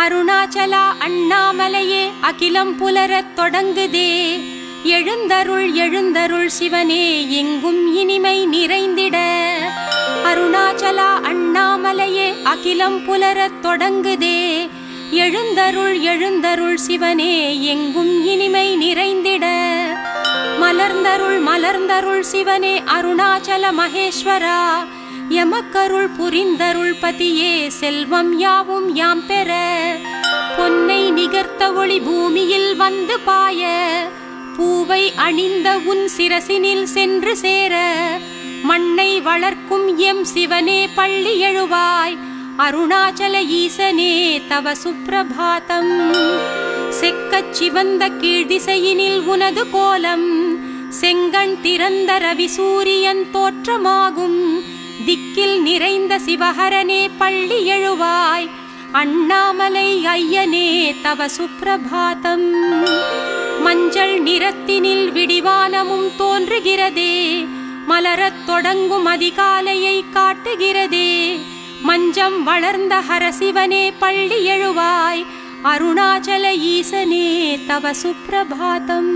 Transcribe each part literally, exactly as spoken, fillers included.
அருணாச்சலா அண்ணாமலையே அகிலம் புலரத் தொடங்குதே. எழுந்தருள் எழுந்தருள் சிவனே எங்கும் இனிமை நிறைந்திட. அருணாச்சலா அண்ணாமலையே அகிலம் புலரத் தொடங்குதே. எழுந்தருள் எழுந்தருள் சிவனே எங்கும் இனிமை நிறைந்திட. மலர்ந்தருள் மலர்ந்தருள் சிவனே அருணாச்சல மகேஸ்வரா. எமக்கருள் புரிந்தருள் பதியே செல்வம் யாவும் யாம் பெற. பொன்னை நிகர்த்த ஒளி பூமியில் வந்து பாய. பூவை அணிந்த உன் சிரசினில் சென்று சேர. மண்ணை வளர்க்கும் எம் சிவனே பள்ளி எழுவாய். அருணாச்சல ஈசனே தவ சுப்ரபாதம். செக்கச் சிவந்த கீழ்திசையினில் உனது கோலம். செங்கண் திறந்த ரவி சூரியன் தோற்றமாகும். திக்கில் நிறைந்த சிவஹரனே பள்ளி எழுவாய். அண்ணாமலை ஐயனே தவ சுப்ரபாதம். மஞ்சள் நிறத்தினில் விடிவானமும் தோன்றுகிறதே. மலரத் தொடங்கும் அதிகாலையை காட்டுகிறதே. மஞ்சம் வளர்ந்த ஹரசிவனே பள்ளி எழுவாய். அருணாச்சல ஈசனே தவ சுப்ரபாதம்.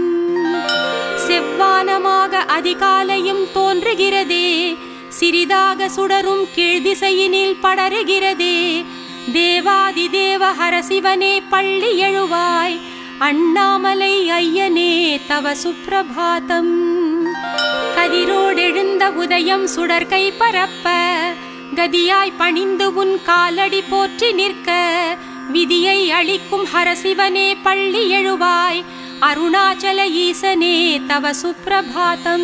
செவ்வானமாக அதிகாலையும் தோன்றுகிறதே. சிறிதாக சுடரும் கீழ்திசையினில் படருகிறதே. தேவாதி தேவ ஹரசிவனே பள்ளி எழுவாய். அண்ணாமலை ஐயனே தவ சுப்ரபாதம். கதிரோடெழுந்த உதயம் சுடர்கை பரப்ப. கதியாய் பணிந்து உன் காலடி போற்றி நிற்க. விதியை அளிக்கும் ஹரசிவனே பள்ளி எழுவாய். அருணாச்சல ஈசனே தவ சுப்ரபாதம்.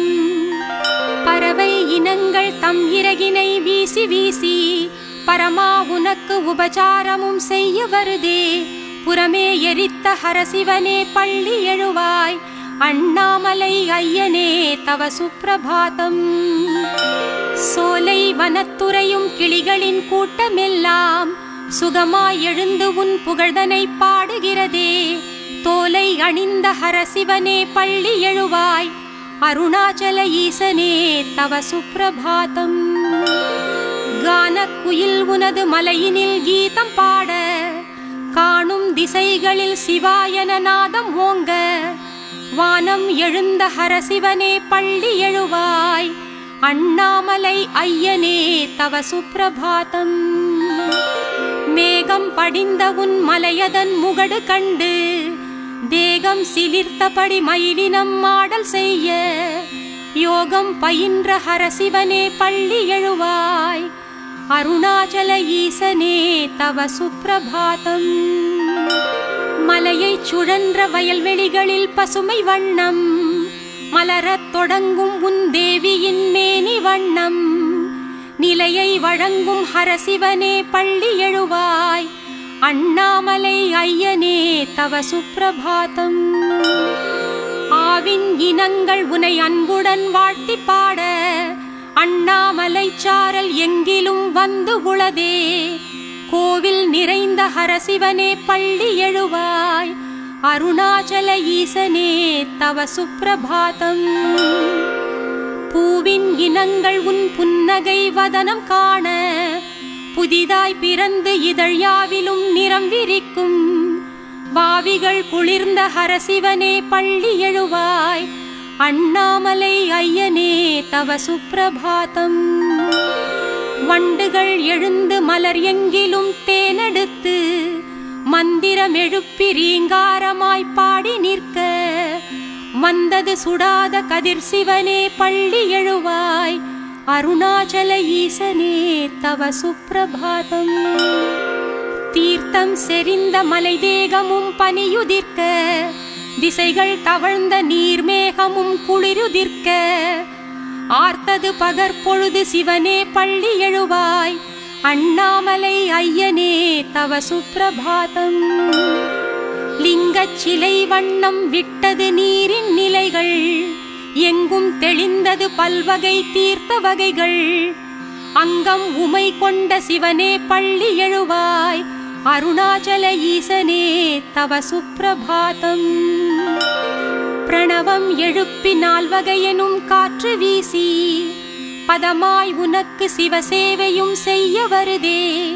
பறவை இனங்கள் தம் இறகினை வீசி வீசி. பரமா உனக்கு உபசாரமும் செய்ய வருதே. புறமே எரித்த ஹரசிவனே பள்ளி எழுவாய். அண்ணாமலை ஐயனே தவ சுப்ரபாதம். சோலை வனத்துறையும் கிளிகளின் கூட்டமெல்லாம் சுகமாய் எழுந்து உன் புகழ்தனை பாடுகிறதே. தோலை அணிந்த ஹரசிவனே பள்ளி எழுவாய். அருணாச்சல ஈசனே தவ சுப்ரபாதம். கானக்குயில் உனது மலையினில் கீதம் பாட. காணும் திசைகளில் சிவாயன நாதம் ஓங்க. வானம் எழுந்த ஹரசிவனே பள்ளி எழுவாய். அண்ணாமலை ஐயனே தவ சுப்ரபாதம். மேகம் படிந்த உன் மலையதன் முகடு கண்டு. தேகம் சிலிர்த்தபடி மயிலினம் மாடல் செய்ய. யோகம் பயின்ற ஹரசிவனே பள்ளி எழுவாய். அருணாச்சல ஈசனே தவ சுப்ரபாதம். மலையை சுழன்ற வயல்வெளிகளில் பசுமை வண்ணம். மலரத் தொடங்கும் உன் தேவியின் மேனி வண்ணம். நிலையை வழங்கும் ஹரசிவனே பள்ளி எழுவாய். அண்ணாமலை ஐயனே தவ சுப்ரபாதம். ஆவின் இனங்கள் உனை அன்புடன் வாழ்த்தி பாட. அண்ணாமலை சாரல் எங்கிலும் வந்து உளதே. கோவில் நிறைந்த ஹரசிவனே பள்ளி எழுவாய். அருணாச்சல ஈசனே தவ சுப்ரபாதம். பூவின் இனங்கள் உன் புன்னகை வதனம் காண. புதிதாய் பிறந்து இதழ் யாவிலும் நிறம் விரிக்கும். பாவிகள் குளிர்ந்த ஹரசிவனே பள்ளி எழுவாய். அண்ணாமலை ஐயனே தவ சுப்ரபாதம். வண்டுகள் எழுந்து மலர் எங்கிலும் தேனெடுத்து. மந்திரம் எழுப்பி ரீங்காரமாய் பாடி நிற்க. வந்தது சுடாத கதிர் சிவனே பள்ளி எழுவாய். அருணாச்சல ஈசனே தவ சுப்ரபாதம். தீர்த்தம் செறிந்த மலை தேகமும் பனியுதிர்க்க. திசைகள் தவழ்ந்த நீர்மேகமும் குளிருதிர்க்க. ஆர்த்தது பகற்பொழுது சிவனே பள்ளி எழுவாய். அண்ணாமலை ஐயனே தவ சுப்ரபாதம். லிங்கச் சிலை வண்ணம் விட்டது நீரின் நிலைகள். எங்கும் தெளிந்தது பல்வகை தீர்த்த வகைகள். அங்கம் உமை கொண்ட சிவனே பள்ளி எழுவாய். அருணாச்சல ஈசனே தவ சுப்ரபாதம். பிரணவம் எழுப்பி நால்வகையெனும் காற்று வீசி. பதமாய் உனக்கு சிவசேவையும் செய்ய வருதே.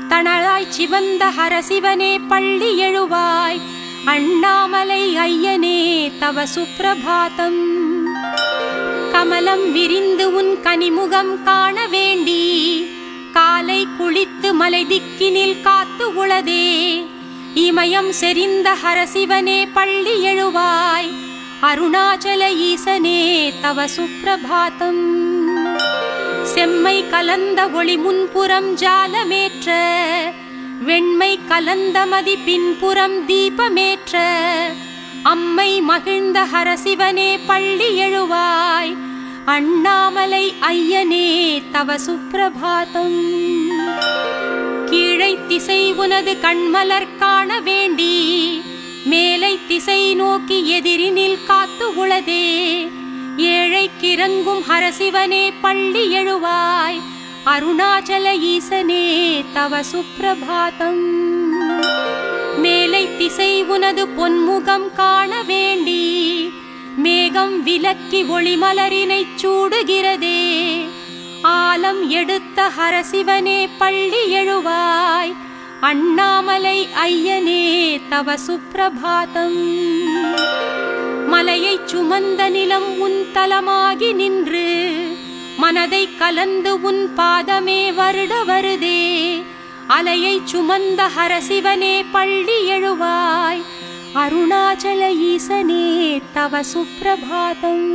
தணலாய் சிவந்த ஹரசிவனே பள்ளி எழுவாய். அண்ணாமலை ஐயனே தவ சுப்பிரபாதம். கமலம் விரிந்து உன் கனிமுகம் காண வேண்டி காலை குளித்து மலை திக்கினில் காத்து உளதே. இமயம் செறிந்த ஹரசிவனே பள்ளி எழுவாய். அருணாச்சல ஈசனே தவ சுப்பிரபாதம். செம்மை கலந்த ஒளி முன்புறம் ஜாலமேற்ற வெண்மை கலந்த மதி பின்புறம் தீபமேற்ற அம்மை மகிழ்ந்த ஹரசிவனே பள்ளி எழுவாய். அண்ணாமலை ஐயனே தவ சுப்பிரபாதம். கீழை திசை உனது கண்மலர் காண வேண்டி மேலை திசை நோக்கி எதிரினில் காத்து உளதே. ஏழை கிறங்கும் ஹரசிவனே பள்ளி எழுவாய். அருணாச்சல ஈசனே தவ சுப்பிரபாதம். மேலை திசை உனது பொன்முகம் காண வேண்டி மேகம் விலக்கி ஒளிமலரினை சூடுகிறதே. ஆலம் எடுத்த ஹரசிவனே பள்ளி எழுவாய். அண்ணாமலை ஐயனே தவ சுப்பிரபாதம். மலையை சுமந்த நிலம் உன் தலமாகி நின்று மனதை கலந்து உன் பாதமே வருட வருதே. அலையை சுமந்த ஹரசிவனே பள்ளி எழுவாய். அருணாச்சல ஈசனே தவ சுப்பிரபாதம்.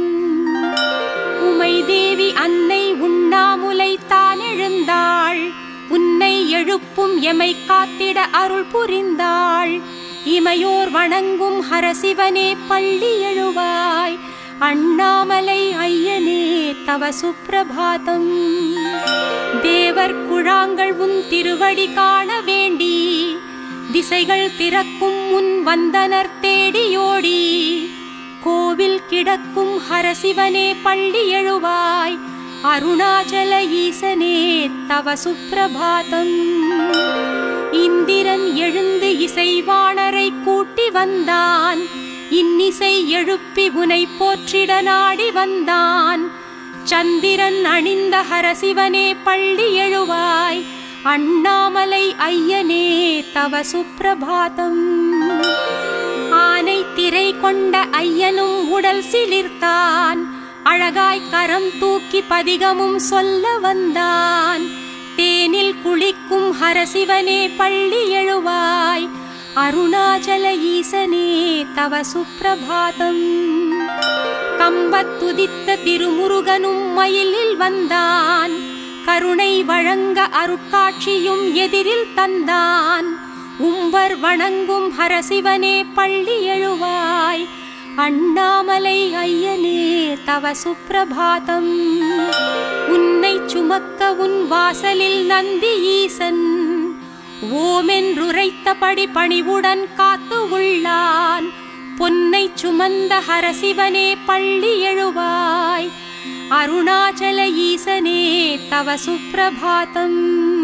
உமை தேவி அன்னை உண்ணாமுலை தான் எழுந்தாள். உன்னை எழுப்பும் எமை காத்திட அருள் புரிந்தாள். இமையோர் வணங்கும் ஹரசிவனே பள்ளி எழுவாய். அண்ணாமலை ஐயனே தவ சுப்பிரபாதம். தேவர் குழாங்கள் உன் திருவடி காண வேண்டி திசைகள் திறக்கும் உன் வந்தனர் தேடியோடி. கோவில் கிடக்கும் ஹரசிவனே பள்ளி எழுவாய். அருணாச்சல ஈசனே தவ சுப்பிரபாதம். இந்திரன் எழுந்து இசைவாணரை கூட்டி வந்தான். இன்னிசை எழுப்பி உனை போற்றிட நாடி வந்தான். சந்திரன் அணிந்த ஹரசிவனே பள்ளி எழுவாய். அண்ணாமலை ஐயனே தவ சுப்பிரபாதம். ஆனை திரை கொண்ட ஐயனும் உடல் சிலிர்த்தான். அழகாய் கரம் தூக்கி பதிகமும் சொல்ல வந்தான். தேனில் குளிக்கும் ஹரசிவனே பள்ளி எழுவாய். அருணாச்சல ஈசனே தவ சுப்பிரபாதம். கம்பத்துதித்த திருமுருகனும் மயிலில் வந்தான். கருணை வழங்க அருட்காட்சியும் எதிரில் தந்தான். உம்பர் வணங்கும் ஹரசிவனே பள்ளி எழுவாய். அண்ணாமலை ஐயனே தவ சுப்பிரபாதம். உன்னை சுமக்க உன் வாசலில் நந்தி ஈசன் ஓமென்றுரைத்தபடி பணிவுடன் காத்து உள்ளான். பொன்னை சுமந்த ஹரசிவனே பள்ளி எழுவாய். அருணாச்சல ஈசனே தவ சுப்பிரபாதம்.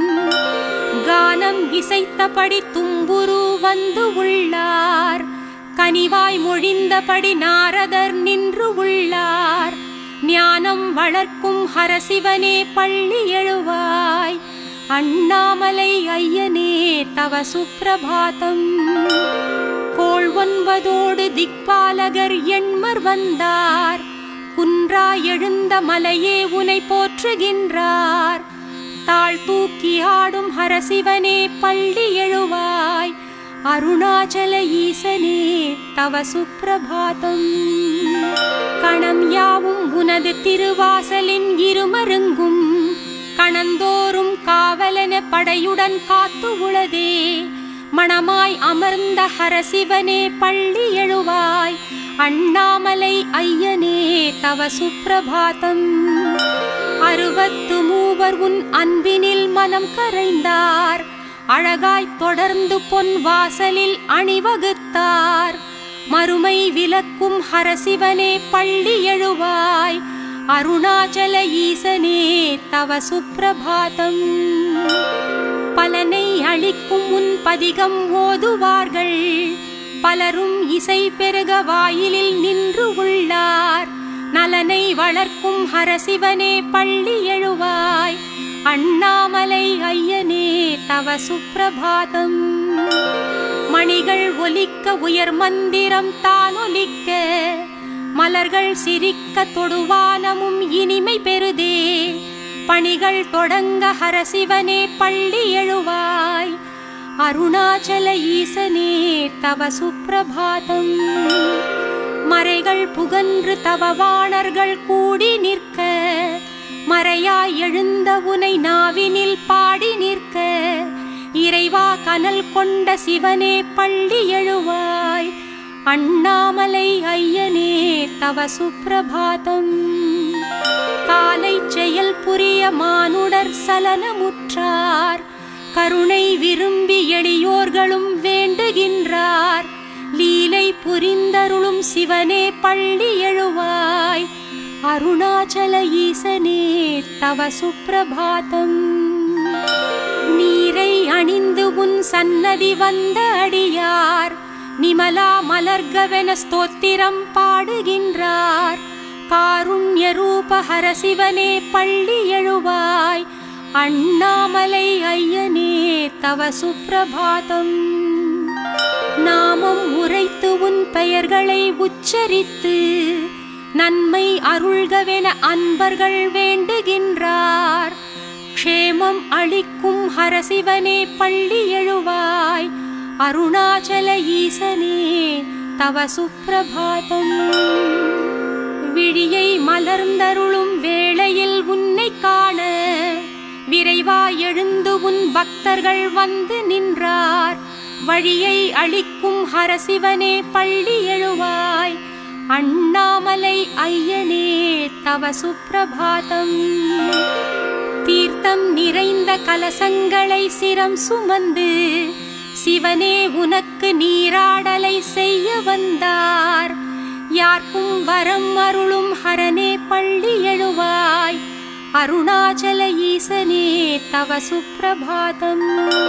கானம் இசைத்தபடி தும்புரு வந்து உள்ளார். கனிவாய் மொழிந்தபடி நாரதர் நின்று உள்ளார். ஞானம் வளர்க்கும் ஹரசிவனே பள்ளி எழுவாய். அண்ணாமலை ஐயனே தவ சுப்பிரபாதம். கோள் ஒன்பதோடு திக்பாலகர் எண்மர் வந்தார். குன்றா எழுந்த மலையே உனை போற்றுகின்றார். தாழ் தூக்கி ஆடும் ஹரசிவனே பள்ளி எழுவாய். அருணாச்சல ஈசனே தவ சுப்பிரபாதம். கணம் யாவும் உனது திருவாசலின் இருமருங்கும். கணந்தோறும் காவலன படையுடன் காத்து உளதே. மணமாய் அமர்ந்த ஹரசிவனே பள்ளி எழுவாய். அண்ணாமலை ஐயனே தவ சுப்பிரபாதம். அறுபத்து மூவர் உன் அன்பினில் மனம் கரைந்தார். அழகாய் தொடர்ந்து பொன் வாசலில் அணிவகுத்தார். மறுமை விலக்கும் ஹரசிவனே பள்ளி எழுவாய். அருணாச்சல ஈசனே தவ சுப்பிரபாதம். பலனை அளிக்கும் உன் பதிகம் ஓதுவார்கள். பலரும் இசை பெருக வாயிலில் நின்று உள்ளார். நலனை வளர்க்கும் ஹரசிவனே பள்ளி எழுவாய். அண்ணாமலை ஐயனே தவ சுப்பிரபாதம். மணிகள் ஒலிக்க உயர் மந்திரம் தான் ஒலிக்க மலர்கள் சிரிக்க தொடுவானமும் இனிமை பெறுதே. பணிகள் தொடங்க ஹரசிவனே பள்ளி எழுவாய். அருணாச்சல ஈசனே தவ சுப்பிரபாதம். மறைகள் புகன்று தவவாணர்கள் கூடி நிற்க மறையாய் எழுந்த உனை நாவினில் பாடி நிற்க இறைவா கனல் கொண்ட சிவனே பள்ளி எழுவாய். அண்ணாமலை ஐயனே தவ சுப்பிரபாதம். காலை செயல் புரிய மானுடர் சலனமுற்றார் கருணை விரும்பி எளியோர்களும் வேண்டுகின்றார். லீலை புரிந்தருளும் சிவனே பள்ளி எழுவாய். அருணாச்சல ஈசனே தவ சுப்பிரபாதம். நீரை அணிந்து உன் சன்னதி வந்த அடியார் நிமலா மலர்கவென ஸ்தோத்திரம் பாடுகின்றார். காருண்ய ரூப ஹரசிவனே பள்ளி எழுவாய். அண்ணாமலை ஐயனே தவ சுப்பிரபாதம். நாமம் உரைத்து உன் பெயர்களை உச்சரித்து நன்மை அருள்கவென அன்பர்கள் வேண்டுகின்றார். க்ஷேமம் அளிக்கும் ஹரசிவனே பள்ளி எழுவாய். அருணாச்சல ஈசனே தவ சுப்பிரபாதம். விழியை மலர்ந்தருளும் வேளையில் உன்னை காண விரைவாய் எழுந்து உன் பக்தர்கள் வந்து நின்றார். வழியை அளிக்கும் ஹரசிவனே பள்ளி எழுவாய். அண்ணாமலை ஐயனே தவ சுப்பிரபாதம். தீர்த்தம் நிறைந்த கலசங்களை சிரம் சுமந்து சிவனே உனக்கு நீராடலை செய்ய வந்தார். யார்க்கும் வரம் அருளும் ஹரனே பள்ளி எழுவாய். அருணாச்சல ஈசனே தவ சுப்பிரபாதம்.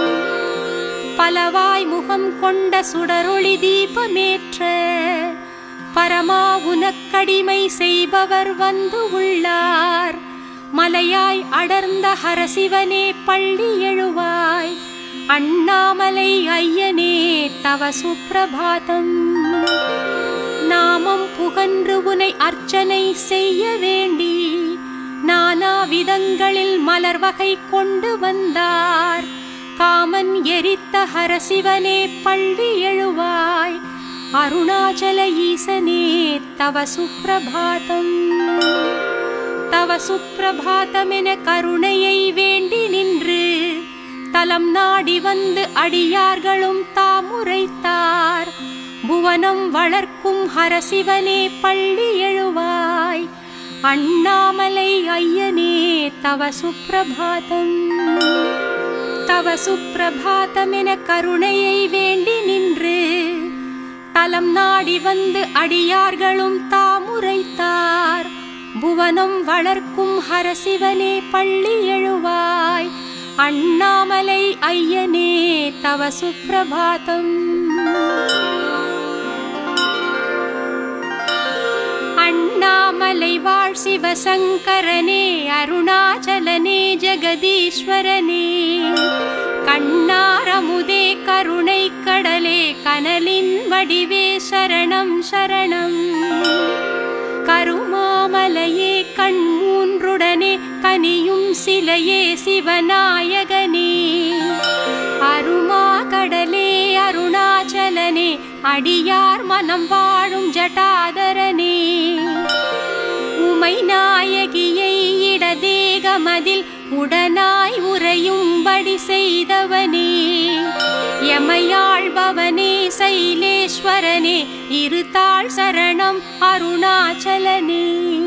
பலவாய் முகம் கொண்ட சுடரொளி தீபமேற்ற பரமா உனக்கடிமை செய்பவர் வந்து உள்ளார். மலையாய் அடர்ந்த ஹரசிவனே பள்ளி எழுவாய். அண்ணாமலை ஐயனே தவ சுப்பிரபாதம். நாமம் புகன்று உனை அர்ச்சனை செய்ய வேண்டி நானா விதங்களில் மலர் வகை கொண்டு வந்தார். காமன் எரித்த ஹரசிவனே பள்ளி எழுவாய். அருணாச்சல ஈசனே தவ சுப்பிரபாதம். தவ சுப்பிரபாதம் என கருணையை வேண்டி நின்று தலம் நாடி வந்து அடியார்களும் தாமுரைத்தார். புவனம் வளர்க்கும் ஹரசிவனே பள்ளி எழுவாய். அண்ணாமலை ஐயனே தவ சுப்பிரபாதம். தவ சுப்பிரபாதம் என கருணையை வேண்டி நின்று தலம் நாடி வந்து அடியார்களும் தாமுரைத்தார். புவனம் வளர்க்கும் ஹரசிவனே பள்ளி எழுவாய். அண்ணாமலை ஐயனே தவ சுப்பிரபாதம். அண்ணாமலை வாழ் சிவசங்கரனே அருணாச்சலனே ஜெகதீஸ்வரனே கண்ணாரமுதே கருணை கடலே கனலின் வடிவே சரணம் சரணம். கருமாமலையே கண் மூன்றுடனே கனியும் சிலையே சிவநாயகனே. அருமா கடலே அருணாச்சலனே அடியார் மனம் வாழும் ஜட்டாதரனே. உமை நாயகியை இடதேகமதில் உடனாய் உறையும்படி செய்தவனே. எமையாழ்பவனே சைலேஸ்வரனே இருதாள் சரணம் அருணாச்சலனே.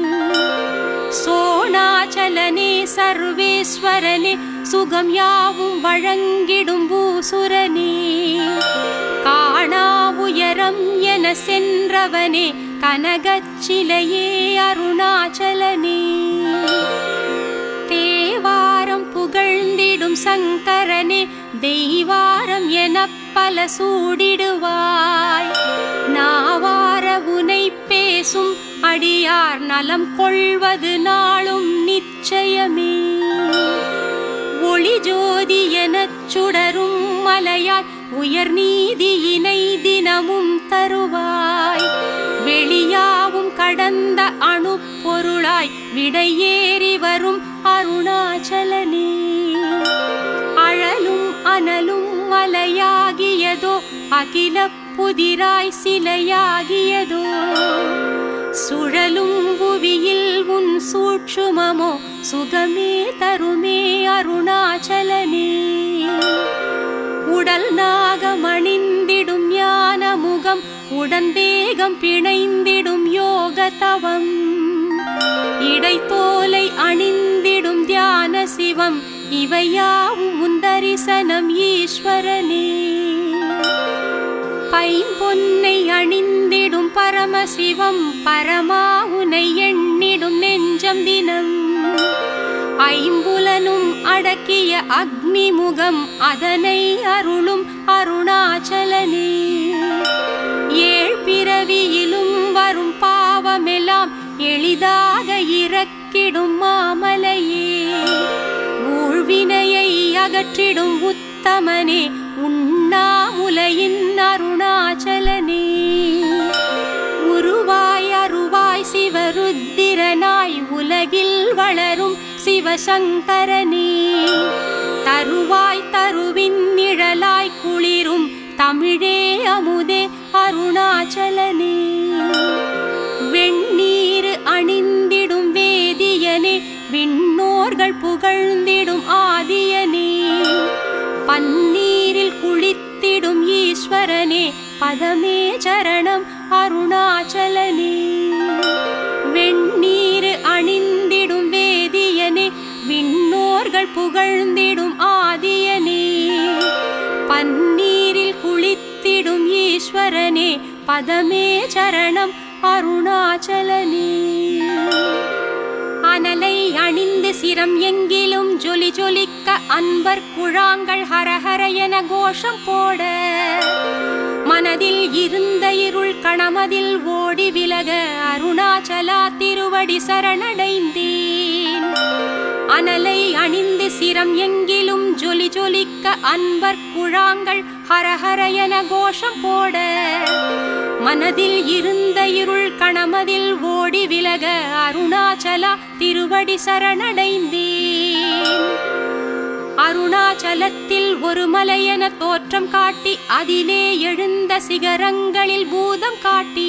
சோணாச்சலனே சர்வேஸ்வரனே சுகம் யாவும் வழங்கிடும் பூசுரனே. காணா உயரம் என சென்றவனே கனகச்சிலையே அருணாச்சலனே. தேவாரம் புகழ்ந்திடும் சங்கரனே தெய்வாரம் என பல சூடிடுவாய். நாவார உனை பேசும் அடியார் நலம் கொள்வது நாளும் நிச்சயமே. ஒளி ஜோதி எனச் சுடரும் மலையாய் உயர் நீதியினை தினமும் தருவாய். வெளியாவும் கடந்த அணு பொருளாய் விடையேறி வரும் அருணாச்சலனே. அழலும் அனலும் மலையாகியதோ அகில புதிராய் சிலையாகியதோ. சுழலும் புவியில் உன் சூட்சுமமோ சுகமே தருமே அருணாச்சலனே. உடல் நாகமணிந்திடும் ஞான முகம் உடந்தேகம் பிணைந்திடும் யோக தவம். இடைத்தோலை அணிந்திடும் தியான சிவம் இவையாவும் உந்தரிசனம் ஈஸ்வரனே. பைம்பொன்னை அணிந்திடும் பரமசிவம் பரமாவுனை எண்ணிடும் நெஞ்சம் தினம். ஐம்புலனும் அடக்கிய அக்னி முகம் அதனை அருளும் அருணாச்சலனே. ஏழ் பிறவியிலும் வரும் பாவமெல்லாம் எளிதாக இறக்கிடும் மாமலையே. ஊழ்வினையை அகற்றிடும் உத்தமனே உண்ணாமுலையின் அருணாச்சலனே. உருவாய் அருவாய் சிவருத்திரனாய் உலகில் வளரும் சிவசங்கரனே. தருவாய் தருவின் நிழலாய் குளிரும் தமிழே அமுதே அருணாச்சலனே. வெண்ணீர் அணிந்திடும் வேதியனே விண்ணோர்கள் புகழ்ந்திடும் ஆதியனே. பன்னீரில் குளித்திடும் ஈஸ்வரனே பதமே சரணம் அருணாச்சலனே. வெண்ணீர் அணிந்திடும் வேதியனே விண்ணோர்கள் புகழ்ந்திடும் ஆதியனே. பன்னீரில் குளித்திடும் ஈஸ்வரனே பதமே சரணம் அருணாச்சலனே. அனலை அணிந்து சிரம் எங்கிலும் ஜொலி ஜொலிக்க அன்பர் குழாங்கள் ஹரஹர என கோஷம் போட. மனதில் இருந்த இருள் கணமதில் ஓடி விலக அருணாச்சலா திருவடி சரணடைந்தேன். அனலை அணிந்து சிரம் எங்கிலும் ஜொலி ஜொலிக்க அன்பர் குழாங்கள் ஹரஹர என கோஷம் போட. மனதில் இருந்த இருள் கணமதில் ஓடி விலக அருணாச்சலா திருவடி சரணடைந்தேன். அருணாச்சலத்தில் ஒரு மலையென தோற்றம் காட்டி அதிலே எழுந்த சிகரங்களில் பூதம் காட்டி.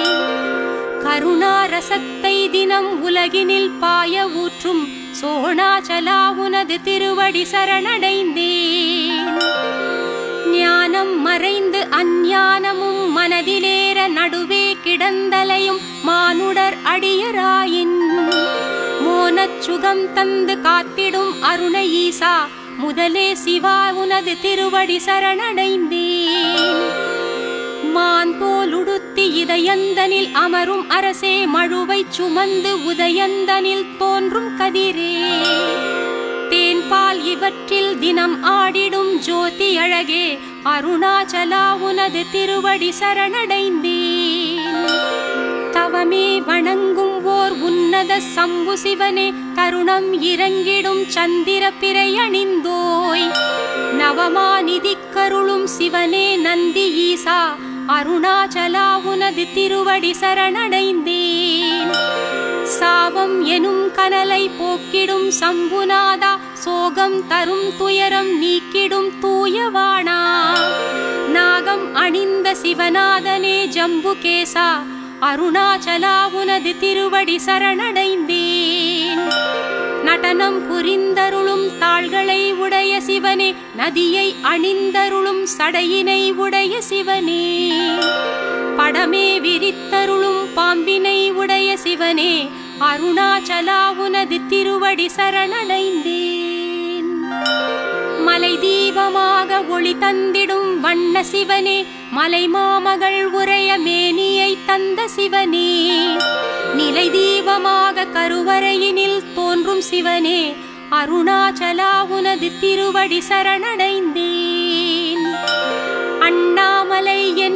கருணாரசத்தை தினம் உலகினில் பாய ஊற்றும் சோணாச்சலா உனது திருவடி சரணடைந்தேன். ஞானம் மறைந்து அஞ்ஞானமும் மனதிலேற நடுவே கிடந்தலையும் மானுடர் அடியராயின். மோனச் சுகம் தந்து காத்திடும் அருணை ஈசா முதலே சிவா உனது திருவடி சரணடைந்தேன். மான் தோல் உடுத்தி இதயந்தனில் அமரும் அரசே மழுவை சுமந்து உதயந்தனில் தோன்றும் கதிரே. தேன்பால் இவற்றில் தினம் ஆடிடும் ஜோதி அழகே அருணாச்சலா உனது திருவடி சரணடைந்தேன். தவமே வணங்கும் ஓர் உன்னத சம்பு சிவனே கருணம் இறங்கிடும் சந்திர பிறை அணிந்தோய். நவமாநிதி கருளும் சிவனே நந்தி ஈசா அருணாச்சலா உனது திருவடி சரணடைந்தேன். சாவம் எனும் கனலை போக்கிடும் சம்புநாதா சோகம் தரும் துயரம் நீக்கிடும் தூயவானா. நாகம் அணிந்த சிவநாதனே ஜம்புகேசா அருணாச்சலா உனது திருவடி சரணடைந்தேன். நடனம் புரிந்தருளும் தாள்களை உடைய சிவனே நதியை அணிந்தருளும் சடையினை உடைய சிவனே. படமே விரித்தருளும் பாம்பினை உடைய சிவனே அருணாச்சலா உனது திருவடி சரணடைந்தேன். மலை தீபமாக ஒளி தந்திடும் வண்ண சிவனே மலை மாமகள் உரைய மேனியை தந்த சிவனே. நிலை தீபமாக கருவறையினில் தோன்றும் சிவனே அருணாச்சலா உனது திருவடி சரணடைந்தேன். அண்ணாமலை என்னும்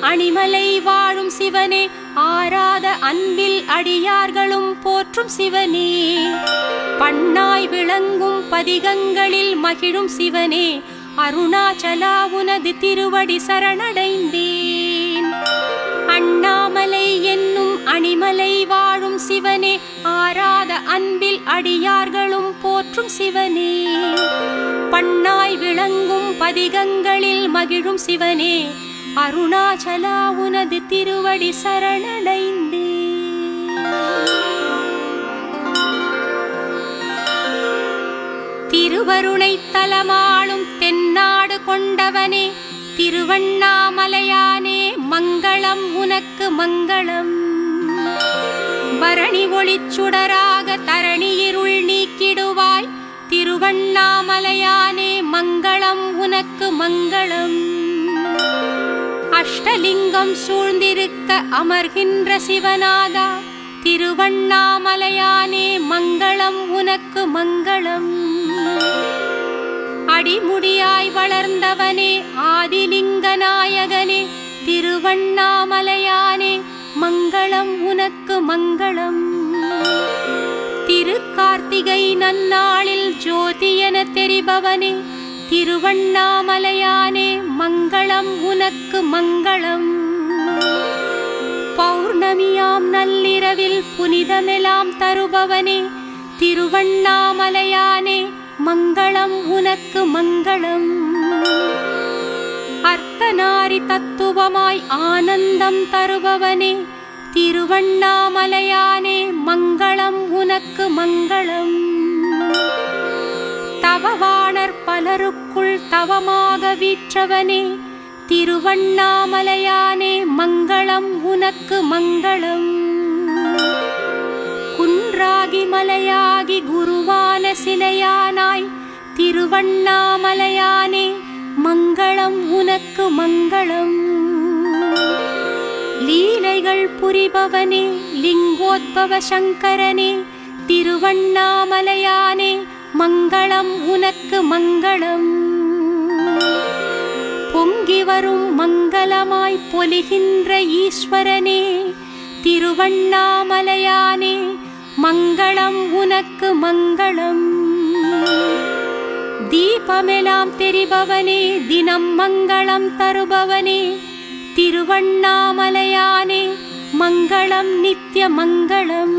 அணிமலை வாழும் சிவனே, ஆராத அன்பில் அடியார்களும் போற்றும் சிவனே, பண்ணாய் விளங்கும் பதிகங்களில் மகிழும் சிவனே, அருணாச்சலா உனது திருவடி சரணடைந்தேன். அண்ணாமலை என்னும் அணிமலை வாழும் சிவனே, ஆராத அன்பில் அடியார்களும் போற்றும் சிவனே, பண்ணாய் விளங்கும் பதிகங்களில் மகிழும் சிவனே, அருணாச்சலா உனது திருவடி சரணடைந்தேன். திருவருணை தலமாளும் தென்னாடு கொண்டவனே, திருவண்ணாமலையானே, மங்களம் உனக்கு மங்களம். பரணி ஒளிச்சுடராக தரணி இருள் நீக்கிடுவாய், திருவண்ணாமலையானே, மங்களம் உனக்கு மங்களம். அஷ்டலிங்கம் சூழ்ந்திருக்க அமர்கின்ற சிவநாதா, திருவண்ணாமலையானே, மங்களம் உனக்கு மங்களம். அடிமுடியாய் வளர்ந்தவனே, ஆதிலிங்க நாயகனே, திருவண்ணாமலையானே, மங்களம் உனக்கு மங்களம். திருக்கார்த்திகை நன்னாளில் ஜோதி என தெரிபவனே, திருவண்ணாமலையானே, மங்களம் உனக்கு மங்களம். பௌர்ணமியாம் நள்ளிரவில் புனிதமெல்லாம் தருபவனே, திருவண்ணாமலையானே, மங்களம் உனக்கு மங்களம். அர்த்தநாரி தத்துவமாய் ஆனந்தம் தருபவனே, திருவண்ணாமலையானே, மங்களம் உனக்கு மங்களம். தவவாணர் பலருக்குள் தவமாக வீற்றவனே, திருவண்ணாமலையானே, மங்களம் உனக்கு மங்களம். குன்றாகி மலையாகி குருவான சிலையானாய், திருவண்ணாமலையானே, மங்களம் உனக்கு மங்களம். லீலைகள் புரிபவனே, லிங்கோத்பவ சங்கரனே, திருவண்ணாமலையானே, மங்களம் உனக்கு மங்களம். பொங்கி வரும் மங்களமாய் பொலிகின்ற ஈஸ்வரனே, திருவண்ணாமலையானே, மங்களம் உனக்கு மங்களம். தீபமெல்லாம் தெரிபவனே, தினம் மங்களம் தருபவனே, திருவண்ணாமலையானே, மங்களம் நித்ய மங்களம்.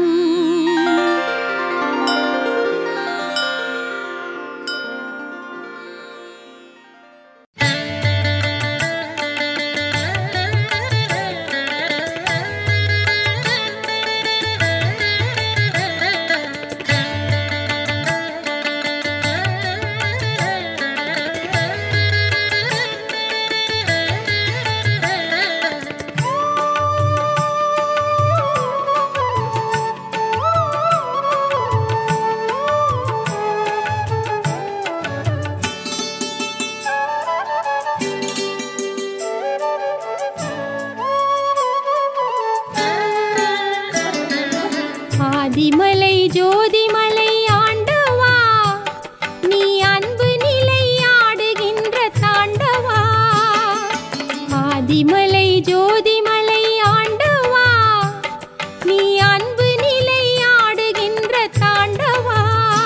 ஆதிமலை ஜோதிமலை ஆண்டவா, நீ அன்பு நிலை ஆடுகின்ற தாண்டவா. ஆதிமலை ஜோதிமலை ஆண்டவா, நீ அன்பு நிலை ஆடுகின்ற தாண்டவா.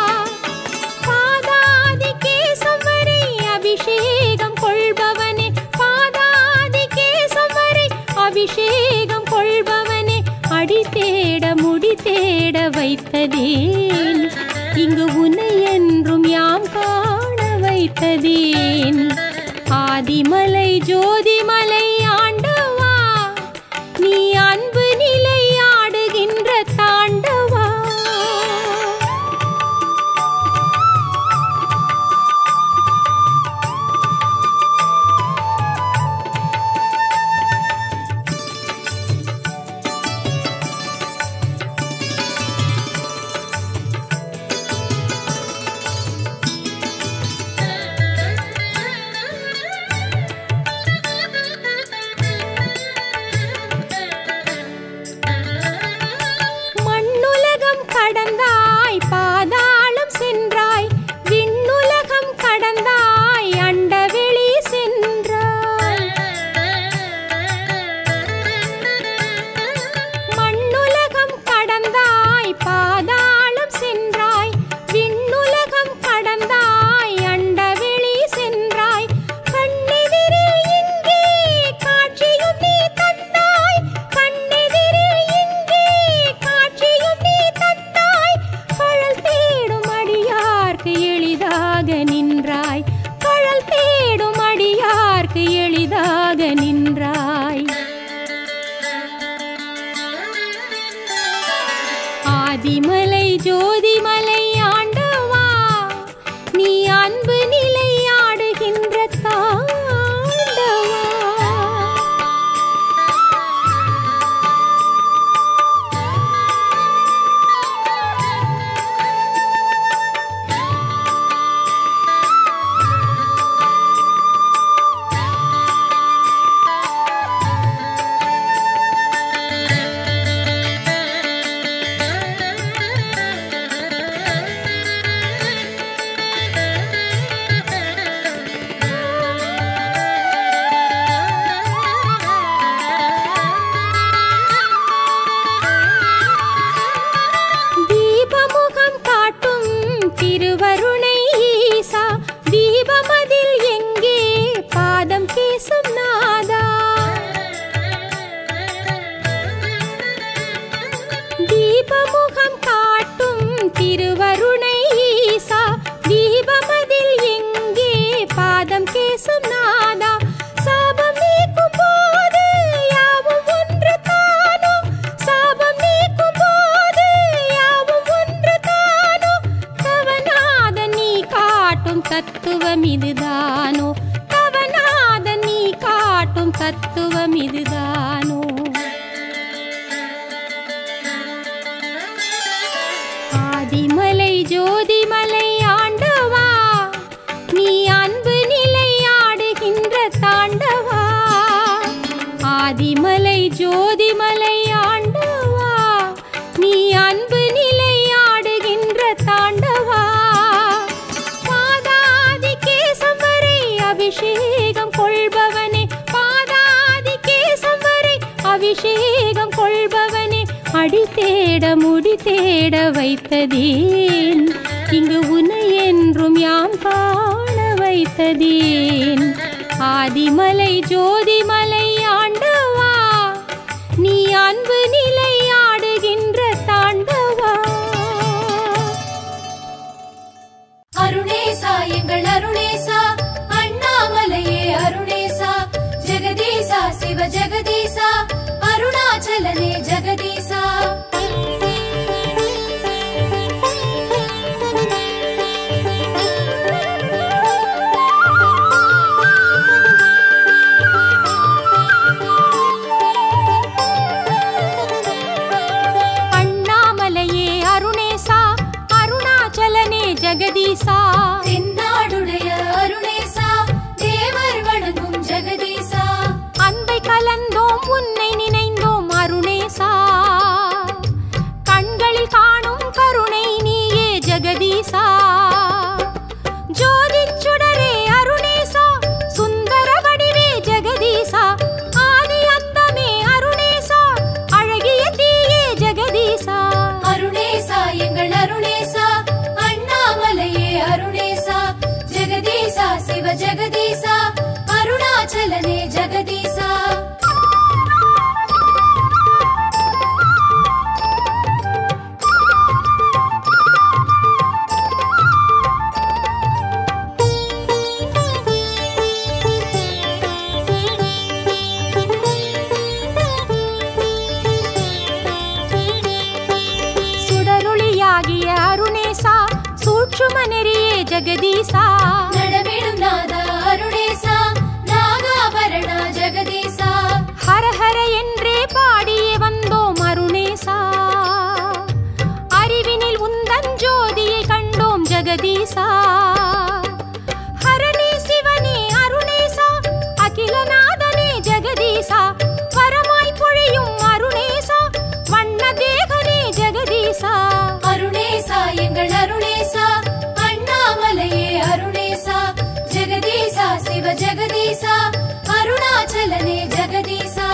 பாதாதி கேசம் வரை அபிஷேகம் கொள்பவனே, பாதாதி கேசம் வரை அபிஷேகம் கொள்பவனே, அடி தேட முடி தேட வைத்ததேன், இங்கு உன்னை என்றும் யாம் காண வைத்ததேன். ஆதிமலை ஜோதிமலை ஆண்டவா, நீ அன்பு நிலை ஆடுகின்ற தாண்டவா. பருவம் இதுதானோ? ஆதிமலை ஜோதிமலை ஆண்டவா, நீ அன்பு நிலை ஆடுகின்ற தாண்டவா. ஆதிமலை ஜோதிமலை ஆண்டவா, நீ அன்பு நிலை ஆடுகின்ற தாண்டவா. பாதாதி கேசம் வரை அபிஷேகம் கொள்பவனே, பாதாதி கேசம் வரை அபிஷேகம் கொள்பவனே, அடி தேட முடி தேட வைத்ததேன், இங்கு உன்னை என்றும் யாம் காண வைத்ததேன். ஆதிமலை ஜோதிமலை ஆண்டவா, நீ அன்பு நிலை ஆடுகின்ற தாண்டவா. அருணேசா எங்கள் அருணேசா, அண்ணாமலையே அருணேசா, ஜெகதீசா சிவ ஜெகதீசா, அருணாச்சலனே ஜெகதீசா. அண்ணாமலையே அருணேசா, அருணாச்சலனே ஜெகதீசா, தென்னாடுடைய அருணேசா, தேவர் வணங்கும் ஜெகதீசா. அன்பை கலந்தோம் உன்னை நினைந்தோம் அருணேசா, கண்களில் காணும் கருணை நீயே ஜெகதீசா. ஜோதி சுடரே அருணேசா, சுந்தர வடிவே ஜெகதீசா, ஆதி அந்தமே அருணேசா, அழகிய தீயே ஜெகதீசா. அருணேசா எங்கள் அருணேசா, அண்ணாமலையே அருணேசா, ஜெகதீசா சிவ ஜெகதீசா, அருணாச்சலனே ஜெகதீசா. சுடருளியாகிய அருணேசா, சூட்சும நெறியே ஜெகதீசா, நடமிடும் நாதா அருணேசா, நாகாபரணா ஜெகதீசா. ஹர ஹர என்றே பாடியே வந்தோம் அருணேசா, அறிவினில் உந்தன் ஜோதியை கண்டோம் ஜெகதீசா. ஹரணே சிவனே அருணேசா, அகிலநாதனே ஜெகதீசா, வரமாய் பொழியும் அருணேசா, வண்ண தேகனே ஜெகதீசா. அருணேசா எங்கள் அருணேசா, அண்ணாமலையே அருணேசா, ஜெகதீசா சிவ ஜெகதீசா, அருணாச்சலனே ஜெகதீசா.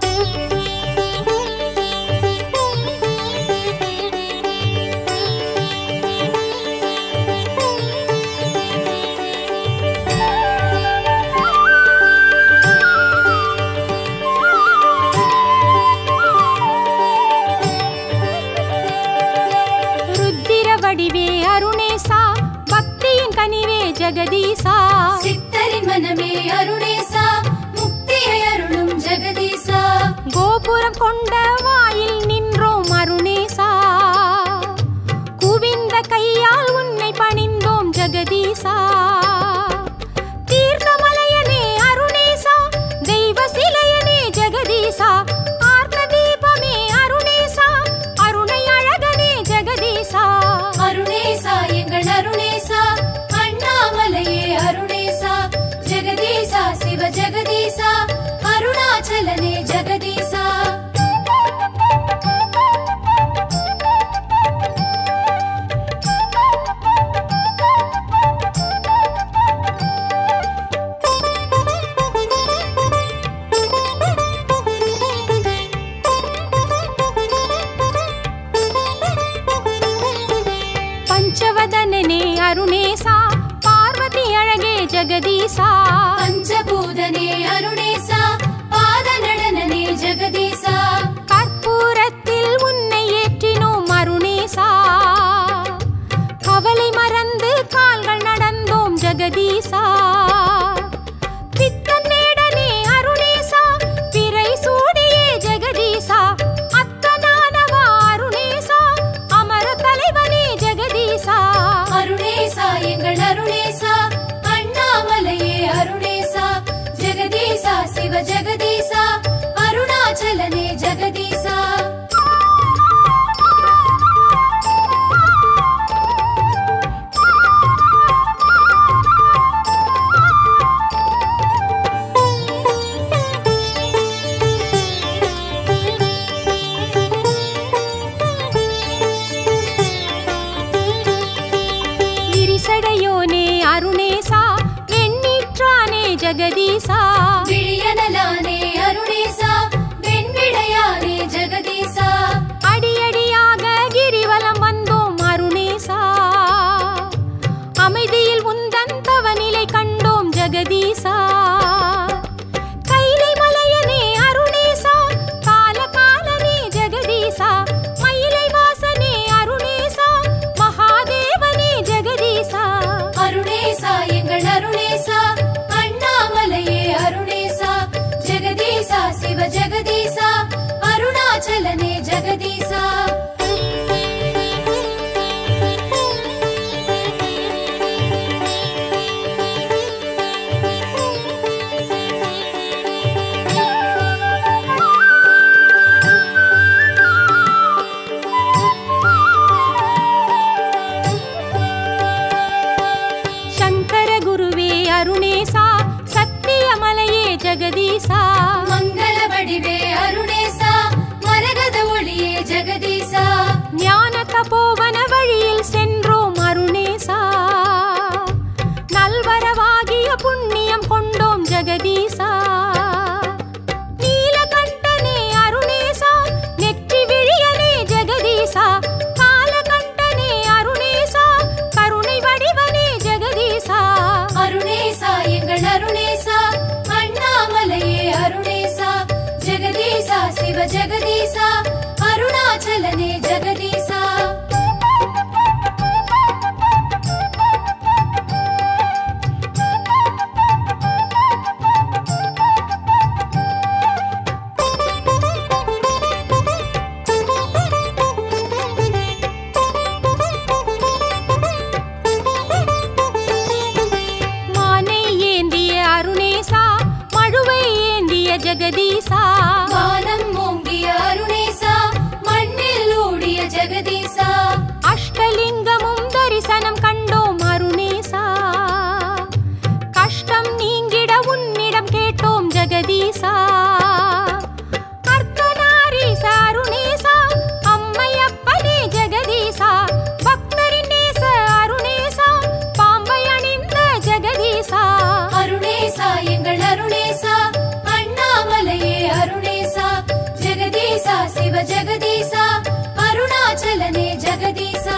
ருத்திர வடிவே அருணேசா, பக்தியின் கனிவே ஜெகதீசா, சித்தரின் மனமே அருணேசா, முக்தியை அருளும் ஜெகதீசா. கோபுரம் கொண்ட வாயில் நின்றோம் அருணேசா, குவிந்த கையால் உன்னை பணிந்தோம் ஜெகதீசா. தீர்த்தமலையனே அருணேசா, தெய்வ சிலையனே ஜெகதீசா, ஆர்த்த தீபமே அருணேசா, அருணை அழகனே ஜெகதீசா. அருணேசா எங்கள் அருணேசா, அண்ணாமலையே அருணேசா, ஜெகதீசா சிவ ஜெகதீசா, அருணாச்சலனே ஜெகதீசா. பஞ்சவதனனே அருணேசா, பார்வதி அழகே ஜெகதீசா, பஞ்சபூதனே அருணேசா, பாத நடனனே சிவ ஜெகதீசா அருணாச்சலனே ஜெகதீசா. அருணேசா சத்தியமலையே ஜெகதீசா மங்கள வடிவே அருணேசா மரகத ஒளியே ஜெகதீசா ஞான தபோவன வழியில் சென்றோம் அருணேசா நல்வரவாகிய புண்ணியம் கொண்டோம் ஜெகதீசா நீலகண்டனே அருணேசா நெற்றி விழியனே ஜெகதீசா காலகண்டனே அருணேசா கருணை வடிவனே ஜெகதீசா அருணேசா எங்கள் அருணேசா அண்ணாமலையே அருணேசா ஜெகதீசா சிவ ஜெகதீசா அருணாச்சலனே ஜெகதீசா. ஜெகதீசா வானம் ஓங்கிய அருணேசா மண்ணில் ஊடிய ஜெகதீசா அஷ்டலிங்கமும் தரிசனம் கண்டோம் அருணேசா கஷ்டம் நீங்கிட உன்னிடம் கேட்டோம் ஜெகதீசா அர்த்தநாரீச அருணேசா அம்மையப்பனே ஜெகதீசா பக்தரின் நேச அருணேசா பாம்பை அணிந்த ஜெகதீசா அருணேசா எங்கள் அருணேசா அண்ணாமலையே அருணேசா ஜெகதீசா சிவ ஜெகதீசா அருணாச்சலனே ஜெகதீசா.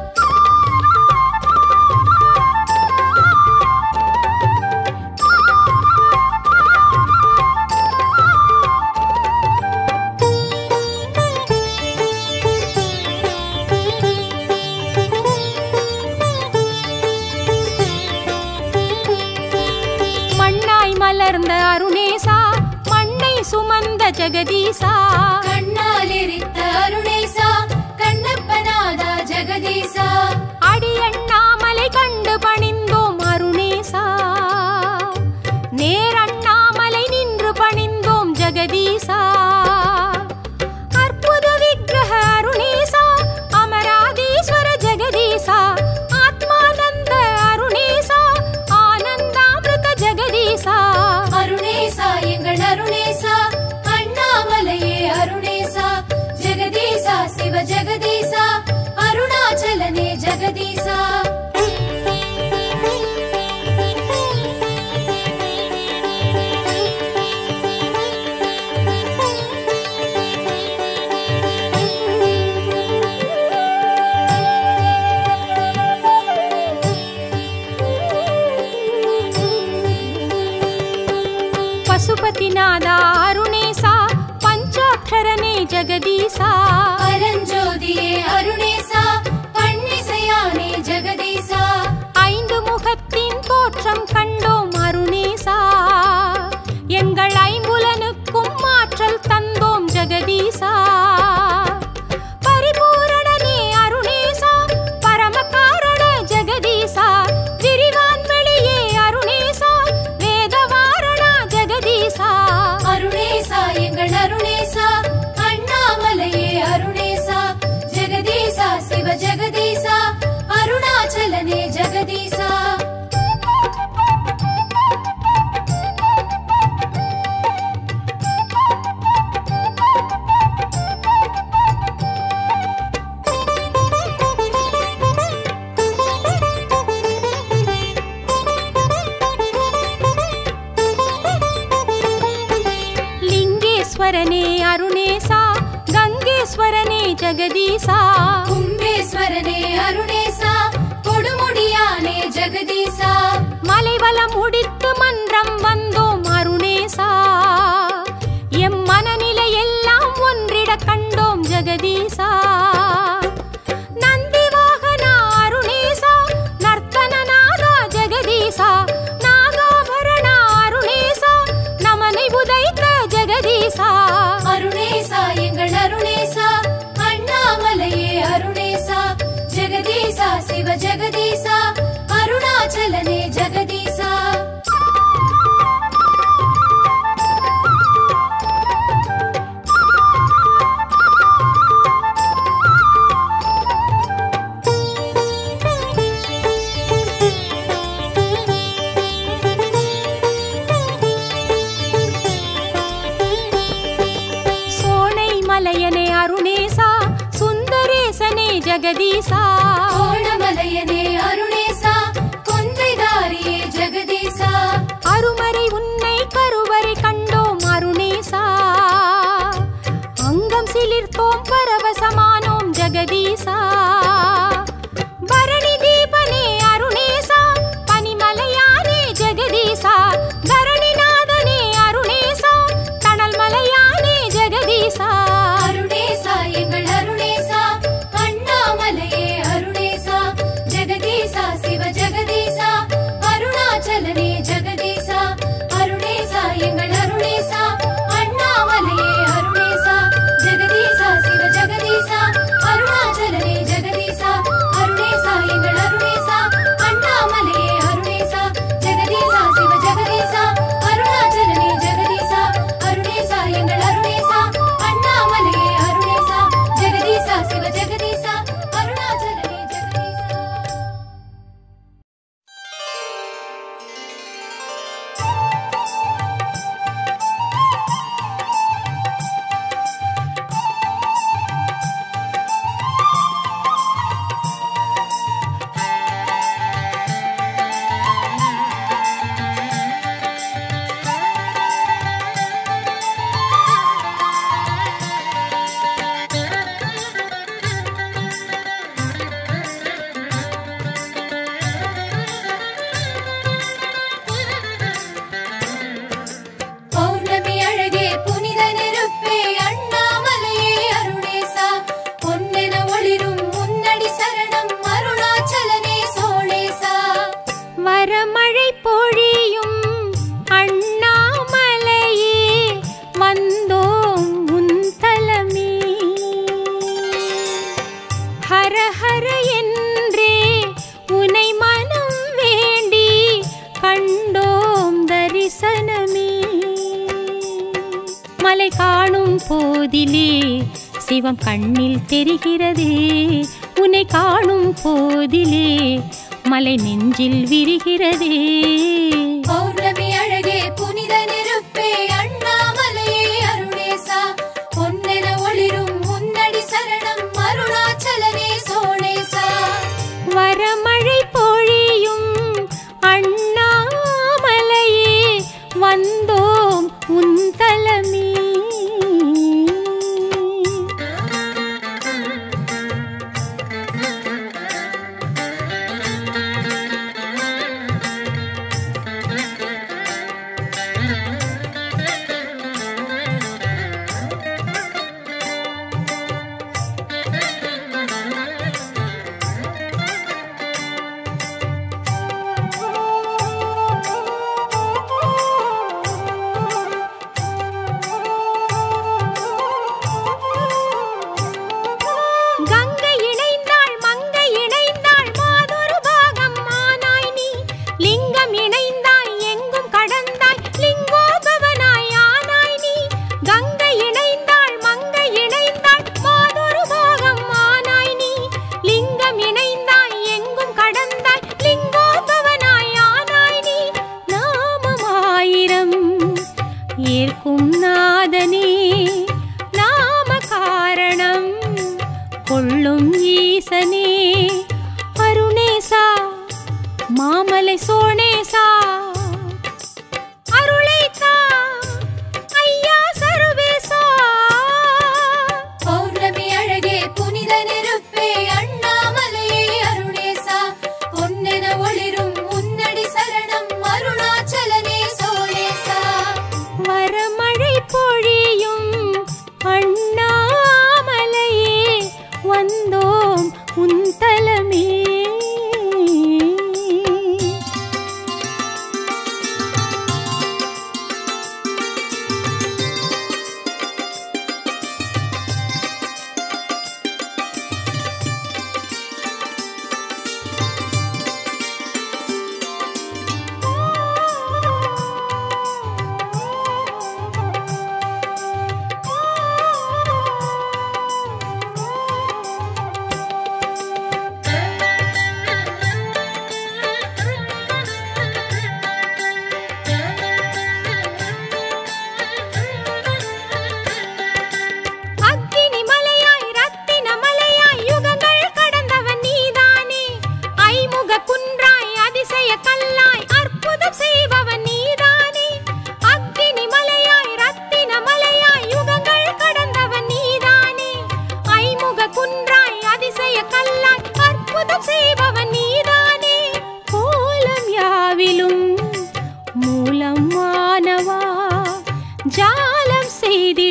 மண்ணாய் மலர்ந்த அருணேசா மண்ணை சுமந்த ஜெகதீசா கண்ணால் எரித்த அருணேசா கண்ணப்பநாதா ஜெகதீசா அடியண்ணாமலை கண்டு பணிந்தோம் அருணேசா நேரண்ணாமலை நின்று பணிந்தோம் ஜெகதீசா அற்புத விக்கிரக அருணேசா அமராதீஸ்வர ஜெகதீசா ஆத்மானந்த அருணேசா ஆனந்தாமிருத ஜெகதீசா அருணேசா எங்கள் அருணேசா அண்ணாமலையே அருணேசா ஜெகதீசா சிவ ஜெகதீசா அருணாச்சலனே ஜெகதீசா. பசுபதிநாதா அருணேசா பஞ்சாட்சரனே ஜெகதீசா பரஞ்சோதியே அருணேசா பன்னிசையானே ஜெகதீசா ஐந்து முகத்தின் தோற்றம் கண்டோம் அருணேசா எங்கள் ஐம்புலனுக்கும் மாற்றல் தந்தோம் ஜெகதீசா பரிபூரணனே அருணேசா பரமகாரண ஜெகதீசா விரிவான் வெளியே அருணேசா வேதவாரணா ஜெகதீசா அருணேசா எங்கள் அருணேசா அண்ணாமலையே அருணேசா ஜெகதீசா சிவ ஜெகதீசா அருணாச்சலனே ஜெகதீசா. லிங்கேஸ்வரனே அருணேசா கங்கேஸ்வரனே ஜெகதீசா கும்பேஸ்வரனே அருணேசா கொடுமுடியானே ஜெகதீசா மலைவலம் முடித்து மன்றம் வந்தோம் அருணேசா எம் மனநிலை எல்லாம் ஒன்றிட கண்டோம் ஜெகதீசா நந்தி வாகனா அருணேசா நர்த்தனநாதா ஜெகதீசா நாகாபரணா அருணேசா நமனை உதைத்த ஜெகதீசா அருணேசா. அருணேசா எங்கள் அருணேசா, அண்ணாமலையே அருணேசா, ஜெகதீசா சிவ ஜெகதீசா, அருணாச்சலனே ஜெகதீசா. மலையனே அருணேசா, சுந்தரேசனே ஜெகதீசா. கோணமலையனே அருணேசா, கொன்றைதாரியே ஜெகதீசா. அருமறை உன்னை கருவறை கண்டோம் அருணேசா, அங்கம் சிலிர்த்தோம் பரவசமானோம் ஜெகதீசா. பரணி தீபனே அருணேசா, பனிமலையானே ஜெகதீசா. தரணிநாதனே அருணேசா, தணல் மலையானே ஜெகதீசா. அருணேசா எங்கள் அருணேசா, அண்ணாமலையே அருணேசா, ஜெகதீசா சிவ ஜெகதீசா, அருணாச்சலனே ஜெகதீசா. அருணேசா எங்கள் அருணேசா, அண்ணாமலையே அருணேசா, ஜெகதீசா சிவ ஜெகதீசா, அருணாச்சலனே ஜெகதீசா. அருணேசா எங்கள் அருணேசா, அண்ணாமலையே அருணேசா, ஜெகதீசா சிவ ஜெகதீசா, அருணாச்சலனே ஜெகதீசா. அருணேசா எங்கள் அருணேசா, அண்ணாமலையே அருணேசா, ஜெகதீசா சிவ ஜெகதீசா, அருணாச்சலனே ஜெகதீசா. பௌர்ணமி அழகே புனித நெருப்பே அண்ணாமலையே அருணேசா, பொன்னென ஒளிரும் முன்னடி சரணம் அருணாச்சலனே சோழேசா. வரமழை பொழியும் அண்ணாமலையே, வந்தோம் உன் தலமே. ஹர ஹர என்றே உனை மனம் வேண்டி கண்டோம் தரிசனமே. மலை காணும் போதிலே சிவம் கண்ணில் தெரிகிறதே, உன்னை காணும் போதிலே மலை நெஞ்சில் விரிகிறதே. பௌர்ணமி அழகே புனித நெருப்பே அண்ணாமலையே அருணேசா, பொன்னென ஒளிரும் முன்னடி சரணம் அருணாச்சலனே சோழேசா. வரமழை பொழியும் அண்ணாமலையே, வந்தோம் உன் தலமே. கங்கை இணைந்தாள் மங்கை இணைந்தாள் மாதொரு பாகம் ஆனாய் நீ. லிங்கம் இணைந்தாய் எங்கும் கடந்தாய் லிங்கோத்பவனாய் ஆனாய் நீ. கங்கை இணைந்தாள் மங்கை இணைந்தாள் மாதொரு பாகம் ஆனாய் நீ. லிங்கம் இணைந்தாய் எங்கும் கடந்தாய் லிங்கோத்பவனாய் ஆனாய் நீ. நாமமாயிரம் ஏற்கும் நாதனே, நாம காரணம் கொள்ளும் ஈசனே. அருணேசா மாமலை சோணேசா, அருளைத்தா ஐயா சர்வேசா. பௌர்ணமி அழகே புனித நெருப்பே அண்ணாமலையே அருணேசா, பொன்னென ஒளிரும் முன்னடி சரணம் அருணாச்சலனே சோழேசா. வரமழை பொழியும் அண்ணாமலையே, வந்தோம் உன் தலமே.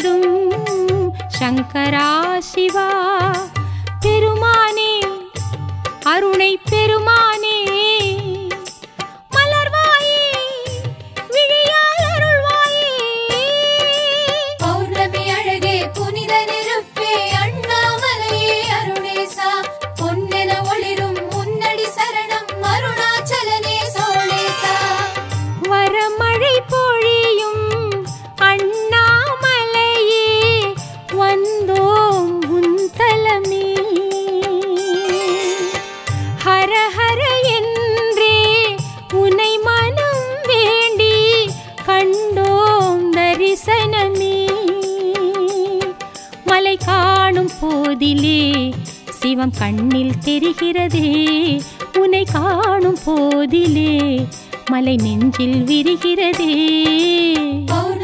தேடும் சங்கரா சிவா பெருமானே அருணை பெருமானே மலர்வாயே விழியால் அருள்வாயே பௌர்ணமி அழகே புனித நெருப்பே அண்ணாமலையே அருணேசா பொன்னென ஒளிரும் முன்னடி சரணம் அருணாச்சலனே சோழேசா வரமழை பொழியும் அண்ணாமலையே வந்தோம் உன் தலமே ஹர ஹர என்றே உனை மனம் வேண்டி கண்டோம் தரிசனமே மலை காணும் போதிலே சிவம் கண்ணில் தெரிகிறதே உனை காணும் போதிலே மலை நெஞ்சில் விரிகிறதே